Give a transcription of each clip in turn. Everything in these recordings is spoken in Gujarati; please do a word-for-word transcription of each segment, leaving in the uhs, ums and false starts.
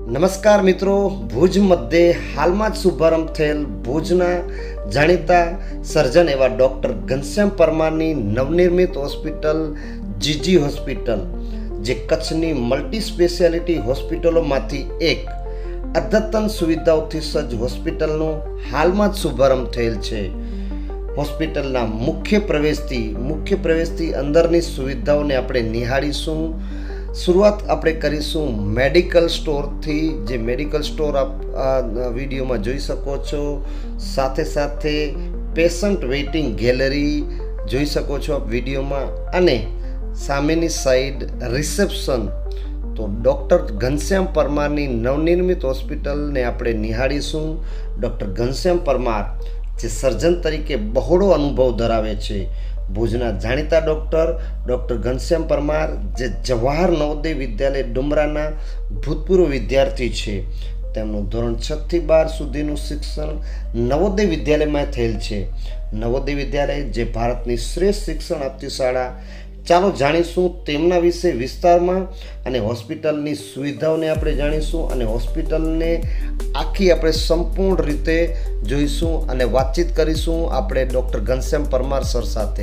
નમસ્કાર મિત્રો, ભુજ મધ્યે હાલમાં જ શુભારંભ થયેલ ભુજના જાણીતા સર્જન એવા ડૉક્ટર ઘનશ્યામ પરમારની નવનિર્મિત હોસ્પિટલ જીજી હોસ્પિટલ, જે કચ્છની મલ્ટી સ્પેશિયાલિટી હોસ્પિટલોમાંથી એક અદ્યતન સુવિધાઓથી સજ્જ હોસ્પિટલનો હાલમાં જ શુભારંભ થયેલ છે. હોસ્પિટલના મુખ્ય પ્રવેશથી મુખ્ય પ્રવેશથી અંદરની સુવિધાઓને આપણે નિહાળીશું. શરૂઆત આપણે કરીશું મેડિકલ સ્ટોરથી, જે મેડિકલ સ્ટોર આપ આ વિડીયોમાં જોઈ શકો છો. સાથે સાથે પેશન્ટ વેઇટિંગ ગેલેરી જોઈ શકો છો આપ વિડીયોમાં, અને સામેની સાઈડ રિસેપ્શન. તો ડૉક્ટર ઘનશ્યામ પરમારની નવનિર્મિત હોસ્પિટલને આપણે નિહાળીશું. ડૉક્ટર ઘનશ્યામ પરમાર જે સર્જન તરીકે બહોળો અનુભવ ધરાવે છે. ભુજના જાણીતા ડૉક્ટર ડૉક્ટર ઘનશ્યામ પરમાર જે જવાહર નવોદય વિદ્યાલય ડુમરાના ભૂતપૂર્વ વિદ્યાર્થી છે. તેમનું ધોરણ છ થી બાર સુધીનું શિક્ષણ નવોદય વિદ્યાલયમાં થયેલ છે. નવોદય વિદ્યાલય જે ભારતની શ્રેષ્ઠ શિક્ષણ આપતી શાળા. ચાલો જાણીશું તેમના વિશે વિસ્તારમાં, અને હોસ્પિટલની સુવિધાઓને આપણે જાણીશું, અને હોસ્પિટલને આખી આપણે સંપૂર્ણ રીતે જોઈશું અને વાતચીત કરીશું આપણે ડૉક્ટર ઘનશ્યામ પરમાર સર સાથે.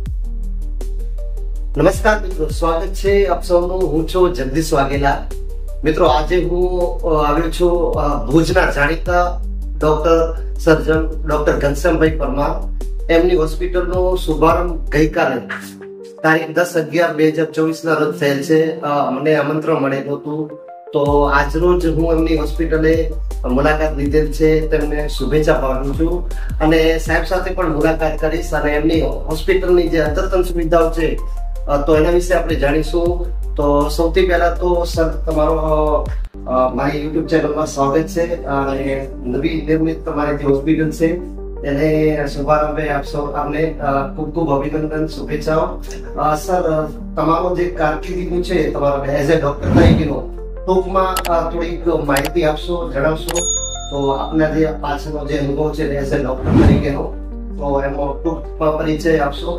નમસ્કાર મિત્રો, સ્વાગત છે આપ સૌનું. હું છું જગદીશ વાઘેલા. મિત્રો, આજે હું આવ્યો છું ભુજના જાણીતા ડૉક્ટર સર્જન ડૉક્ટર ઘનશ્યામભાઈ પરમાર. એમની હોસ્પિટલનો શુભારંભ ગઈકાલે તારીખ દસ અગિયાર બે હજાર ચોવીસ ના રોજ થયેલ છે. મને આમંત્રણ મળેલું હતું, તો આજ રોજ હું એમની હોસ્પિટલે મુલાકાત લીધેલ છે. તેમને શુભેચ્છા પાઠવું છું, અને સાહેબ સાથે પણ મુલાકાત કરીશ, અને એમની હોસ્પિટલની જે અદ્યતન સુવિધાઓ છે તો એના વિશે આપણે જાણીશું. તો સૌથી પહેલા તો સર, તમારો મારી યુટ્યુબ ચેનલમાં સ્વાગત છે. અને નવી નિર્મિત તમારી જે હોસ્પિટલ છે એને શુભારંભે આપશો, આપને ખૂબ ખૂબ અભિનંદન, શુભેચ્છાઓ. સર, તમારો જે કારકિર્દીનું છે તમારા એઝ એ ડોક્ટર તરીકેનો, ટૂંકમાં થોડીક માહિતી આપશો, જણાવશો. તો આપના જે પાછળનો જે અનુભવ છે એઝ એ ડોક્ટર તરીકેનો, તો એનો ટૂંકમાં પરિચય આપશો.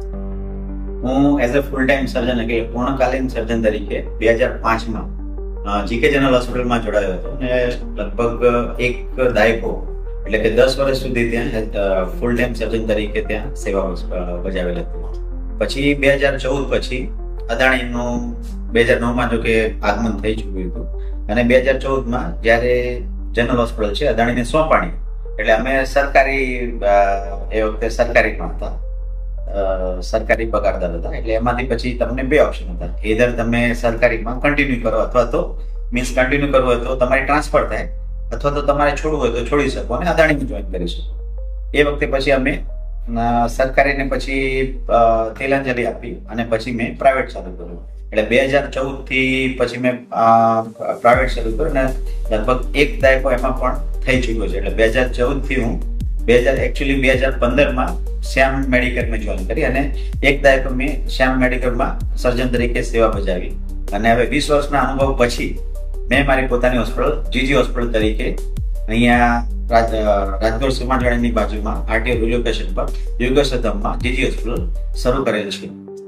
હું એઝ એ ફૂલ ટાઈમ સર્જન એટલે પૂર્ણકાલીન સર્જન તરીકે બે હજાર પાંચમાં જીકે જનરલ હોસ્પિટલમાં જોડાયો હતો, અને લગભગ એક દાયકો એટલે કે દસ વર્ષ સુધી ત્યાં ફૂલ ટાઈમ સર્જન તરીકે ત્યાં સેવા બજાવેલ હતી. પછી બે હજાર ચૌદ પછી અદાણીનું બે હજાર નવ માં જો કે આગમન થઈ ચૂક્યું હતું, અને બે હજાર ચૌદ માં જયારે જનરલ હોસ્પિટલ છે અદાણીને સોંપાણી, એટલે અમે સરકારી એ વખતે સરકારીમાં હતા, સરકારી પગારદાર હતા. એટલે એમાંથી પછી તમને બે ઓપ્શન હતા, either તમે સરકારીમાં કન્ટિન્યુ કરો, અથવા તો મીન્સ કન્ટિન્યુ કરવું હોય તો તમારી ટ્રાન્સફર થાય, અથવા તો તમારે છોડવું હોય તો છોડી શકો અને અદાણીમાં જોઈન કરી શકો. એ વખતે પછી અમે સરકારીને પછી તિલાંજલિ આપી, અને પછી મેં પ્રાઇવેટ ચાલુ કર્યું. એટલે બે હજાર ચૌદ થી પછી મેં પ્રાઇવેટ ચાલુ કર્યું, અને લગભગ એક દાયકો એમાં પણ થઈ ચૂક્યો છે. એટલે બે હજાર ચૌદ થી હું બે હજાર એકચ્યુઅલી બે હજાર પંદર માં શ્યામ મેડિકલમાં જોઈન કરી, અને એક દાયકો મેં શ્યામ મેડિકલમાં સર્જન તરીકે સેવા બજાવી. અને હવે વીસ વર્ષના અનુભવ પછી મેં મારી પોતાની હોસ્પિટલ જીજી હોસ્પિટલ તરીકે અહીંયા રાજગોર સમાજવાડીની બાજુમાં આરટીઓ રિલોકેશન પર યુગસદમમાં જીજી હોસ્પિટલ શરૂ કરેલ છે.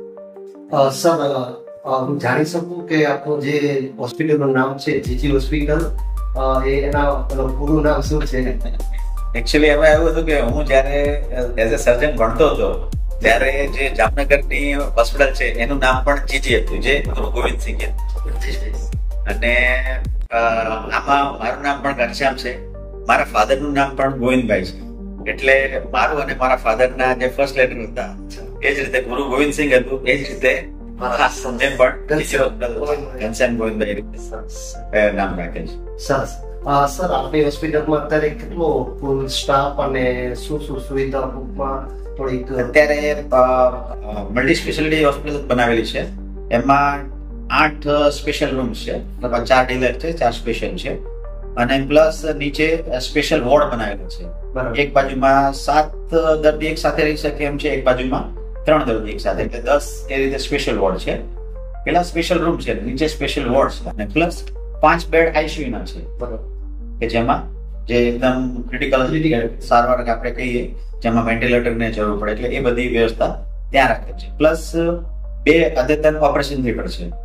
સર, હું જાણી શકું કે આપણું જે હોસ્પિટલનું નામ છે જીજી હોસ્પિટલ, એના પૂરું નામ શું છે? એકચ્યુઅલી એમાં એવું હતું કે હું જયારે એઝ એ સર્જન ભણતો હતો ત્યારે જે જામનગરની હોસ્પિટલ છે એનું નામ પણ જીજી હતું, જે ગુરુ ગોવિંદસિંહ. અને આમાં મારું નામ પણ ઘનશ્યામ છે, મારા ફાધર નું નામ પણ ગોવિંદભાઈ છે. એટલે મારું અને મારા ફાધર ના જે ફર્સ્ટ લેટર હતા એ જ રીતે ગુરુ ગોવિંદસિંહ હતું, એ જ રીતે ઘનશ્યામ ગોવિંદભાઈ નામ રાખે છે. સરસ. સર, આપણી હોસ્પિટલમાં અત્યારે કેટલો ફૂલ સ્ટાફ અને શું શું સુવિધા રૂપમાં થોડીક? અત્યારે મલ્ટી સ્પેશિયાલિટી હોસ્પિટલ બનાવેલી છે. એમાં આઠ સ્પેશિયલ રૂમ્સ છે, ચાર ડિલર છે, ચાર સ્પેશિયલ છે, અને પ્લસ નીચે સ્પેશિયલ વોર્ડ બનાવેલો છે. એક બાજુમાં સાત દર્દી એક સાથે રહી શકે એમ છે, એક બાજુમાં ત્રણ દર્દી એક સાથે, એટલે દસ એ રીતે સ્પેશિયલ વોર્ડ છે. પેલા સ્પેશિયલ રૂમ છે, નીચે સ્પેશિયલ વોર્ડ છે, અને પ્લસ પાંચ બેડ આઈસીયુ ના છે, બરોબર, કે જેમાં જે એકદમ ક્રિટિકલ સારવાર આપણે કહીએ, જેમાં વેન્ટિલેટર ને જરૂર પડે, એટલે એ બધી વ્યવસ્થા ત્યાં રાખે છે. પ્લસ બે અદ્યતન ઓપરેશન થિયેટર છે,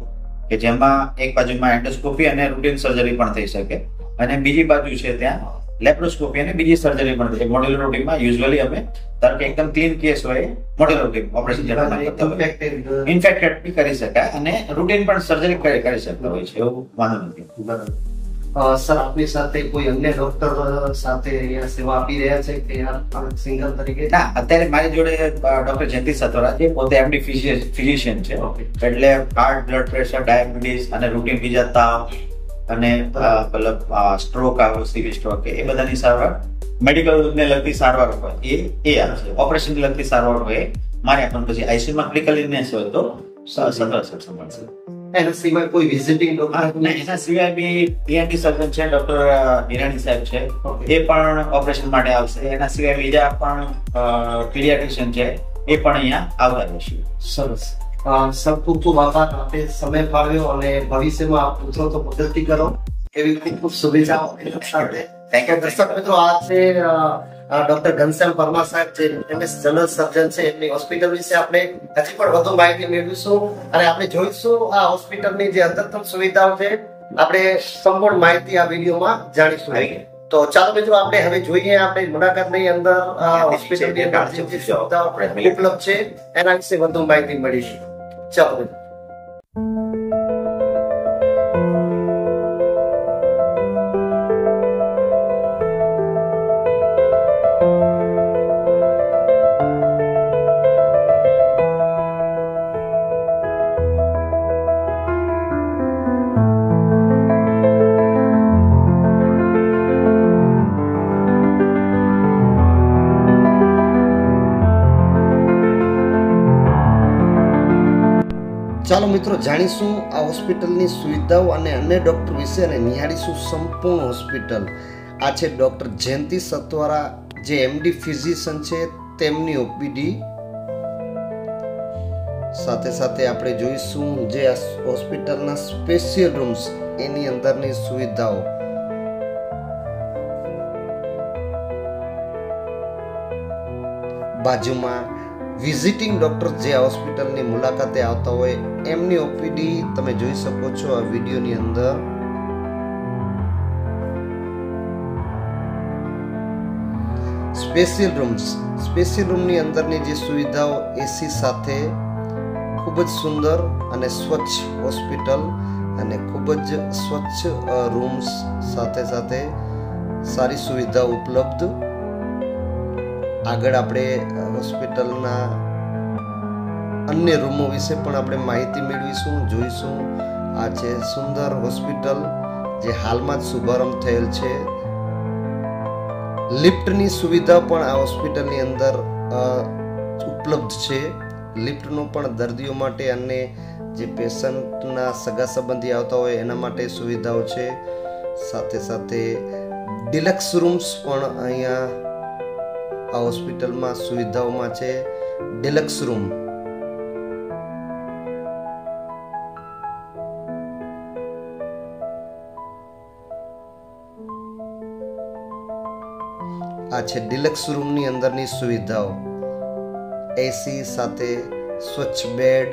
કે જેમાં એક બાજુમાં એન્ડોસ્કોપી અને રૂટીન સર્જરી પણ થઈ શકે અને બીજી બાજુ છે ત્યાં લેપ્રોસ્કોપી અને બીજી સર્જરી પણ થઈ શકે. મોડ્યુલર રૂટીનમાં યુઝ્યુઅલી અમે ધારો કે એકદમ ક્લીન કેસ હોય મોડ્યુલર રૂટીન ઓપરેશન ઇન્ફેક્ટેડ બી કરી શકાય અને રૂટીન પણ સર્જરી કરી શકતા હોય છે, એવું વાંધો નથી. બરાબર. સર આપની સાથે કોઈ અન્ય ડોક્ટર સાથે અહીંયા સેવા આપી રહ્યા છે કે સિંગલ તરીકે? ના, અત્યારે મારી જોડે ડોક્ટર જયંતિ સતોરા છે, પોતે એમડી ફિઝિશિયન છે, એટલે હાર્ટ, બ્લડ પ્રેશર, ડાયાબિટીસ અને રૂટીન બીજા તાવ અને મતલબ સ્ટ્રોક આવે, સિવિલ સ્ટ્રોક, એ બધાની સારવાર મેડિકલ ને લગતી સારવાર હોય એ એ આવશે. ઓપરેશન ને લગતી સારવાર હોય મારે આપણ પછી આઈસીયુમાં ક્રિટિકલ ઇલનેસ હોય તો સતત સંભાળશે. એના સિવાય કોઈ વિઝિટિંગ ડોક્ટર? એના સિવાય બી પીએનટી સર્જન છે ડોક્ટર હિરાણી સાહેબ છે, એ પણ ઓપરેશન માટે આવશે. એના સિવાય બીજા પણ પીડિયાટ્રિશિયન છે, એ પણ અહીંયા આવતા રહેશે. સરસ. સર ખૂબ ખૂબ આભાર, આપે સમય ફાળવ્યો અને ભવિષ્યમાં આપ ઉતરો તો પ્રગતિ કરો એવી ખૂબ ખૂબ શુભેચ્છાઓ સાથે. Thank you. દર્શક મિત્રો, આ છે ડોક્ટર ઘનશ્યામ પરમાર સાહેબ, જે એમએસ જનરલ સર્જન છે. એમની હોસ્પિટલ વિશે આપણે હજી પણ વધુ માહિતી મેળવીશું અને આપણે જોઈશું આ હોસ્પિટલની જે અદ્યતન સુવિધાઓ છે, આપણે સંપૂર્ણ માહિતી આ વિડીયોમાં જાણીશું. તો ચાલો મિત્રો, આપણે હવે જોઈએ આપણે મુલાકાતની અંદર હોસ્પિટલની અંદર જે સુવિધાઓ ઉપલબ્ધ છે એના વિશે વધુ માહિતી મળીશું. ચાલો. ચાલો મિત્રો, જાણીશું આ હોસ્પિટલની સુવિધાઓ અને અન્ય ડોક્ટર વિશે અને નિહાળીશું સંપૂર્ણ હોસ્પિટલ. આ છે ડોક્ટર જયંતિ સતવારા, જે એમડી ફિઝિશિયન છે, તેમની ઓપીડી. સાથે સાથે આપણે જોઈશું જે આ હોસ્પિટલના સ્પેશિયલ રૂમ્સ, એની અંદરની સુવિધાઓ. બાજુમાં વિઝિટિંગ ડોક્ટર જે આ હોસ્પિટલની મુલાકાતે આવતા હોય એમની ઓપીડી તમે જોઈ શકો છો આ વિડીયોની અંદર. સ્પેશિયલ રૂમ્સ, સ્પેશિયલ રૂમની અંદરની જે સુવિધાઓ એસી સાથે ખૂબ જ સુંદર અને સ્વચ્છ હોસ્પિટલ અને ખૂબ જ સ્વચ્છ રૂમ્સ સાથે સાથે સારી સુવિધાઓ ઉપલબ્ધ. આગળ આપણે હોસ્પિટલના અન્ય રૂમો વિશે પણ આપણે માહિતી મેળવીશું, જોઈશું. આ છે સુંદર હોસ્પિટલ જે હાલમાં જ શુભારંભ થયેલ છે. લિફ્ટની સુવિધા પણ આ હોસ્પિટલની અંદર ઉપલબ્ધ છે. લિફ્ટનો પણ દર્દીઓ માટે અને જે પેશન્ટના સગા સંબંધી આવતા હોય એના માટે સુવિધાઓ છે. સાથે સાથે ડિલક્સ રૂમ્સ પણ અહીંયા આ હોસ્પિટલમાં સુવિધાઓમાં છે. ડિલક્સ રૂમ, આ છે ડિલક્સ રૂમની અંદરની સુવિધાઓ. એસી સાથે સ્વચ્છ બેડ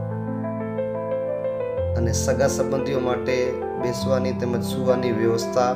અને સગા સંબંધીઓ માટે બેસવાની તેમજ સુવાની વ્યવસ્થા.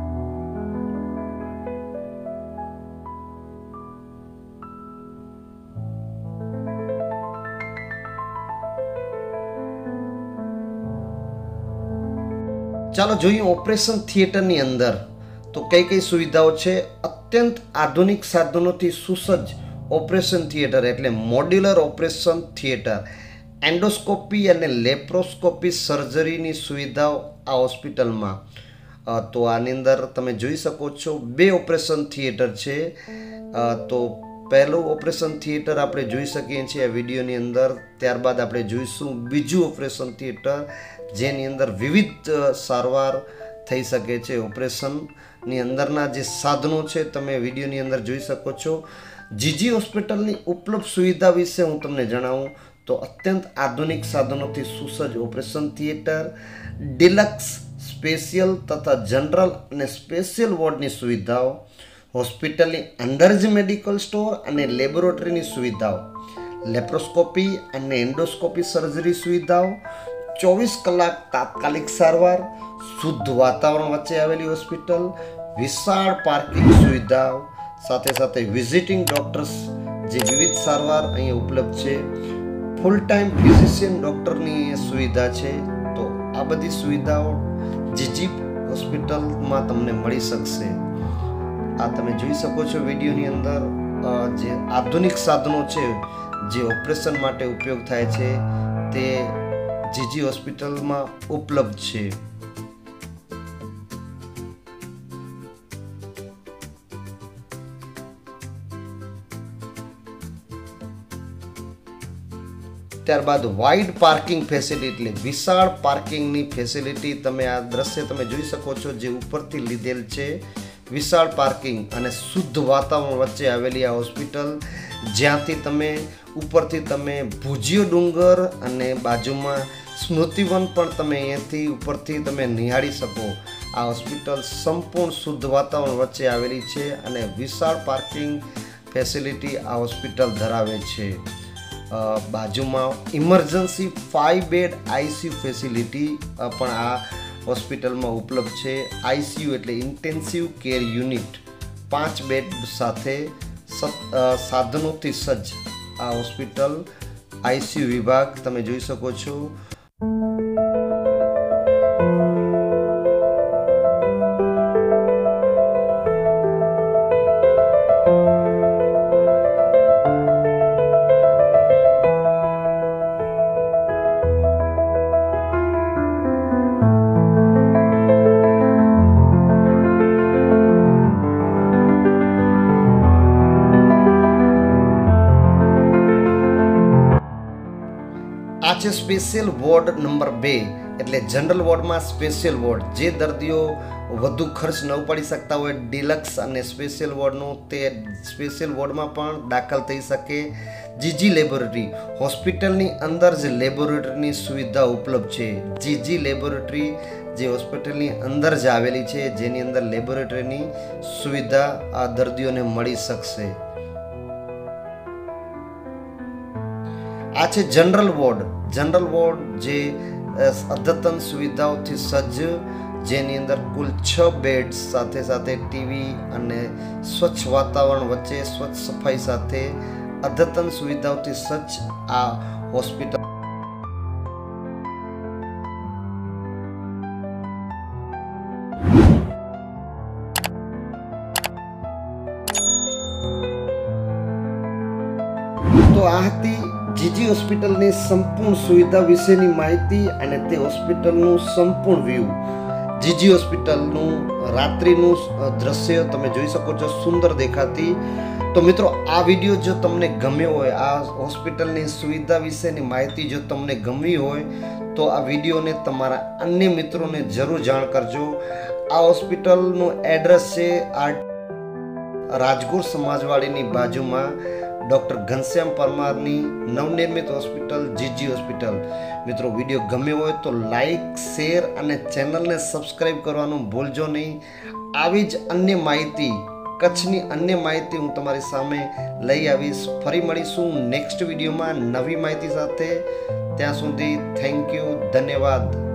ચાલો જોઈએ ઓપરેશન થિયેટરની અંદર તો કઈ કઈ સુવિધાઓ છે. અત્યંત આધુનિક સાધનોથી સુસજ્જ ઓપરેશન થિયેટર એટલે મોડ્યુલર ઓપરેશન થિયેટર. એન્ડોસ્કોપી અને લેપ્રોસ્કોપી સર્જરીની સુવિધાઓ આ હોસ્પિટલમાં. તો આની અંદર તમે જોઈ શકો છો બે ઓપરેશન થિયેટર છે. તો પહેલું ઓપરેશન થિયેટર આપણે જોઈ શકીએ છીએ આ વિડીયોની અંદર. ત્યારબાદ આપણે જોઈશું બીજું ઓપરેશન થિયેટર જેની અંદર વિવિધ સારવાર થઈ શકે છે. ઓપરેશનની અંદરના જે સાધનો છે તમે વિડીયોની અંદર જોઈ શકો છો. જીજી હોસ્પિટલની ઉપલબ્ધ સુવિધા વિશે હું તમને જણાવું તો અત્યંત આધુનિક સાધનોથી સુસજ્જ ઓપરેશન થિયેટર, ડિલક્સ, સ્પેશિયલ તથા જનરલ અને સ્પેશિયલ વોર્ડની સુવિધાઓ, હોસ્પિટલની અંદર જ મેડિકલ સ્ટોર અને લેબોરેટરીની સુવિધાઓ, લેપ્રોસ્કોપી અને એન્ડોસ્કોપી સર્જરી સુવિધાઓ, ચોવીસ કલાક તાત્કાલિક સારવાર, શુદ્ધ વાતાવરણ વચ્ચે આવેલી હોસ્પિટલ, વિશાળ પાર્કિંગ સુવિધાઓ સાથે સાથે વિઝિટિંગ ડોક્ટર્સ જે વિવિધ સારવાર અહીં ઉપલબ્ધ છે, ફૂલ ટાઈમ ફિઝિશિયન ડોક્ટરની સુવિધા છે. તો આ બધી સુવિધાઓ જીજી હોસ્પિટલમાં તમને મળી શકશે. આ તમે જોઈ શકો છો વિડીયોની અંદર જે આધુનિક સાધનો છે જે ઓપરેશન માટે ઉપયોગ થાય છે તે જીજી હોસ્પિટલમાં ઉપલબ્ધ છે. ત્યારબાદ વાઇડ પાર્કિંગ ફેસિલિટી એટલે વિશાળ પાર્કિંગની ફેસિલિટી તમે આ દ્રશ્ય તમે જોઈ શકો છો જે ઉપરથી લીધેલ છે. વિશાળ પાર્કિંગ અને શુદ્ધ વાતાવરણ વચ્ચે આવેલી આ હોસ્પિટલ જ્યાંથી તમે ઉપરથી તમે ભુજિયો ડુંગર અને બાજુમાં સ્મૃતિવન પણ તમે અહીંયાથી ઉપરથી તમે નિહાળી શકો. આ હોસ્પિટલ સંપૂર્ણ શુદ્ધ વાતાવરણ વચ્ચે આવેલી છે અને વિશાળ પાર્કિંગ ફેસિલિટી આ હોસ્પિટલ ધરાવે છે. બાજુમાં emergency five bed ICU facility પણ આ હોસ્પિટલમાં ઉપલબ્ધ છે. આઈસીયુ એટલે ઇન્ટેન્સિવ કેર યુનિટ પાંચ બેડ સાથે સાધનોથી સજ્જ આ હોસ્પિટલ આઈસીયુ વિભાગ તમે જોઈ શકો છો. આ છે સ્પેશિયલ વોર્ડ નંબર બે એટલે જનરલ વોર્ડમાં સ્પેશિયલ વોર્ડ જે દર્દીઓ વધુ ખર્ચ ન ઉપાડી શકતા હોય ડિલક્સ અને સ્પેશિયલ વોર્ડનું તે સ્પેશિયલ વોર્ડમાં પણ દાખલ થઈ શકે. જીજી લેબોરેટરી હોસ્પિટલની અંદર જ લેબોરેટરીની સુવિધા ઉપલબ્ધ છે. જીજી લેબોરેટરી જે હોસ્પિટલની અંદર જ આવેલી છે જેની અંદર લેબોરેટરીની સુવિધા આ દર્દીઓને મળી શકશે. આ છે જનરલ વોર્ડ. જનરલ વોર્ડ જે અદ્યતન સુવિધાઓથી સજ્જ જેની અંદર કુલ છ બેડ સાથે સાથે ટીવી અને સ્વચ્છ વાતાવરણ વચ્ચે સ્વચ્છ સફાઈ સાથે અદ્યતન સુવિધાઓથી સજ્જ આ હોસ્પિટલ. તો આ હતી જીજી હોસ્પિટલની સંપૂર્ણ સુવિધા વિશેની માહિતી અને તે હોસ્પિટલનું સંપૂર્ણ વ્યૂ. જીજી હોસ્પિટલનું રાત્રિનું દ્રશ્ય તમે જોઈ શકો છો સુંદર દેખાતી. તો મિત્રો આ વિડીયો જો તમને ગમ્યો હોય, આ હોસ્પિટલની સુવિધા વિશેની માહિતી જો તમને ગમી હોય તો આ વિડીયોને તમારા અન્ય મિત્રોને જરૂર જાણ કરજો. આ હોસ્પિટલનું એડ્રેસ છે આ રાજગોર સમાજવાડીની બાજુમાં ડૉક્ટર ઘનશ્યામ પરમારની નવનિર્મિત હોસ્પિટલ જીજી હોસ્પિટલ. મિત્રો વિડીયો ગમ્યો હોય તો લાઈક, શેર અને ચેનલને સબસ્ક્રાઈબ કરવાનું ભૂલજો નહીં. આવી જ અન્ય માહિતી, કચ્છની અન્ય માહિતી હું તમારી સામે લઈ આવીશ. ફરી મળીશું નેક્સ્ટ વિડીયોમાં નવી માહિતી સાથે. ત્યાં સુધી થેન્ક યુ, ધન્યવાદ.